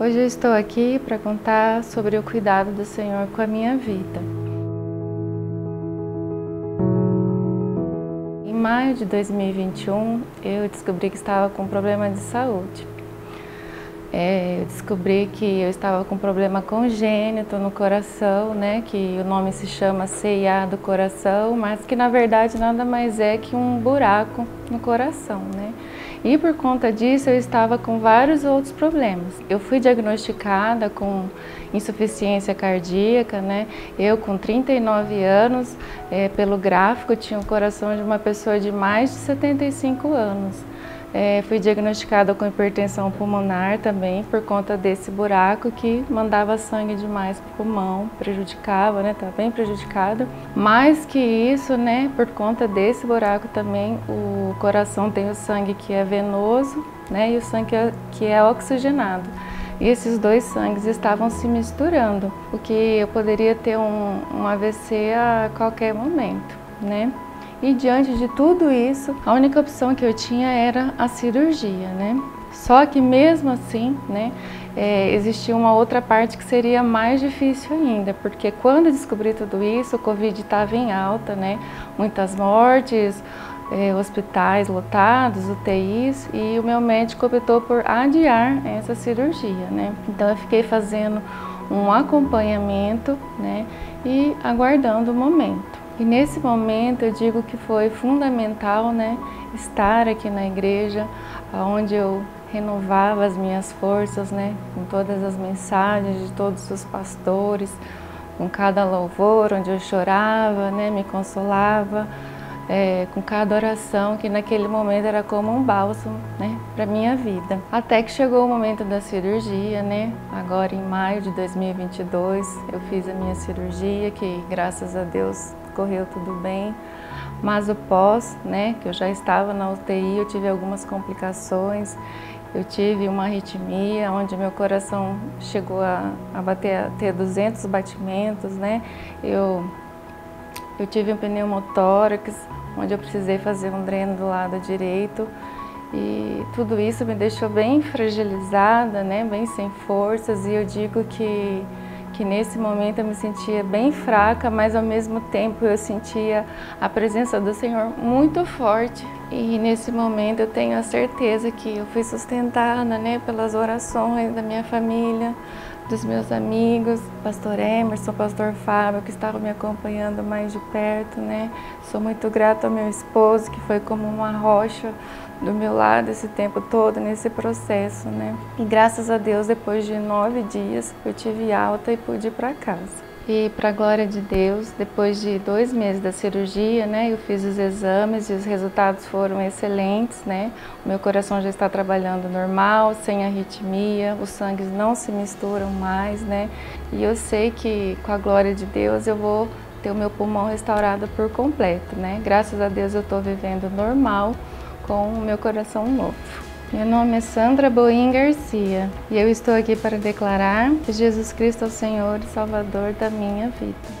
Hoje eu estou aqui para contar sobre o cuidado do Senhor com a minha vida. Em maio de 2021, eu descobri que estava com problema de saúde. Eu descobri que eu estava com problema congênito no coração, né? Que o nome se chama CIA do coração, mas que na verdade nada mais é que um buraco no coração, né? E por conta disso eu estava com vários outros problemas. Eu fui diagnosticada com insuficiência cardíaca, né? Eu com 39 anos, pelo gráfico tinha o coração de uma pessoa de mais de 75 anos. Fui diagnosticada com hipertensão pulmonar também por conta desse buraco que mandava sangue demais para o pulmão, prejudicava, né? Estava bem prejudicado. Mais que isso, né? Por conta desse buraco também, o coração tem o sangue que é venoso, né? E o sangue que é oxigenado. E esses dois sangues estavam se misturando, o que eu poderia ter um AVC a qualquer momento, né? E diante de tudo isso, a única opção que eu tinha era a cirurgia, né? Só que mesmo assim, né, existia uma outra parte que seria mais difícil ainda, porque quando eu descobri tudo isso, o Covid estava em alta, né? Muitas mortes, hospitais lotados, UTIs, e o meu médico optou por adiar essa cirurgia, né? Então eu fiquei fazendo um acompanhamento, né, e aguardando o momento. E nesse momento eu digo que foi fundamental, né, estar aqui na igreja, onde eu renovava as minhas forças, né, com todas as mensagens de todos os pastores, com cada louvor, onde eu chorava, né, me consolava, com cada oração, que naquele momento era como um bálsamo, né, para minha vida. Até que chegou o momento da cirurgia, né, agora em maio de 2022, eu fiz a minha cirurgia, que graças a Deus correu tudo bem, mas o pós, né, que eu já estava na UTI, eu tive algumas complicações, eu tive uma arritmia, onde meu coração chegou a ter 200 batimentos, né, eu tive um pneumotórax, onde eu precisei fazer um dreno do lado direito, e tudo isso me deixou bem fragilizada, né, bem sem forças, e eu digo que nesse momento eu me sentia bem fraca, mas ao mesmo tempo eu sentia a presença do Senhor muito forte. E nesse momento eu tenho a certeza que eu fui sustentada, né, pelas orações da minha família, dos meus amigos, pastor Emerson, pastor Fábio, que estavam me acompanhando mais de perto, né. Sou muito grata ao meu esposo, que foi como uma rocha do meu lado esse tempo todo, nesse processo, né. E graças a Deus, depois de 9 dias, eu tive alta e pude ir para casa. E para a glória de Deus, depois de 2 meses da cirurgia, né, eu fiz os exames e os resultados foram excelentes, né. O meu coração já está trabalhando normal, sem arritmia, os sangues não se misturam mais, né. E eu sei que com a glória de Deus eu vou ter o meu pulmão restaurado por completo, né. Graças a Deus eu estou vivendo normal, com o meu coração novo. Meu nome é Sandra Boim Garcia e eu estou aqui para declarar que Jesus Cristo é o Senhor e Salvador da minha vida.